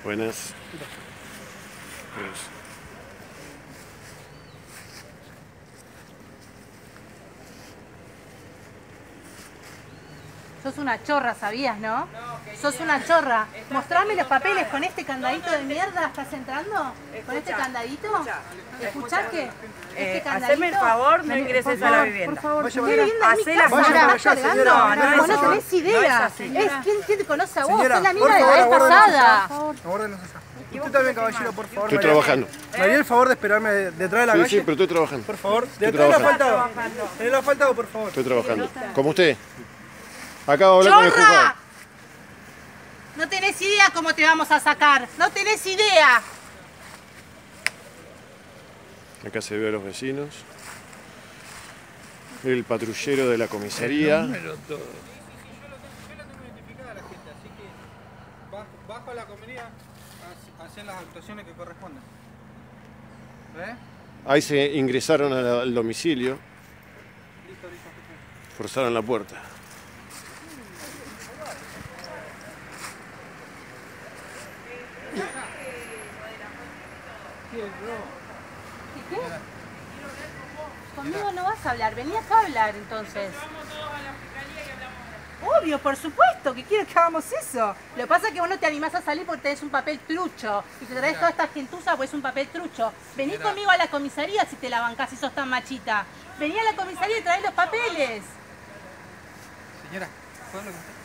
Buenas. Sos una chorra, ¿sabías, no? Sos una chorra. Mostrame los papeles con este candadito de mierda. ¿Estás entrando? ¿Con este candadito? ¿Escuchás qué? Este candadito. Haceme el favor, no ingreses a la vivienda. Por favor, ¿qué vivienda es mi Hacela casa? señora. ¿Estás cargando? No tenés idea. ¿Quién te conoce a vos? Sos la nena de la vez pasada. Aguárdenos allá. Usted también, caballero, por favor. Estoy trabajando. ¿Me haría el favor de esperarme detrás de la calle? Sí, pero estoy trabajando. Por favor. Estoy Detrás de la trabajando. faltado. En la faltado, por favor. Estoy trabajando. ¿Como usted? Acabo de hablar con el juzgado. ¡Chorra! No tenés idea cómo te vamos a sacar. No tenés idea. Acá se ve a los vecinos. El patrullero de la comisaría. Yo lo tengo identificada la gente, así que bajo a la comisaría a hacer las actuaciones que corresponden. ¿Ves? Ahí se ingresaron al domicilio. Listo, jefe. Forzaron la puerta. ¿Qué? Conmigo no vas a hablar. Vení acá a hablar, entonces. Obvio, por supuesto, que quiero que hagamos eso. Lo que pasa es que vos no te animás a salir porque tenés un papel trucho. Y te traes toda esta gentuza porque es un papel trucho. Vení conmigo a la comisaría si te la bancás y sos tan machita. Vení a la comisaría y traés los papeles. Señora, ¿puedo hablar con usted?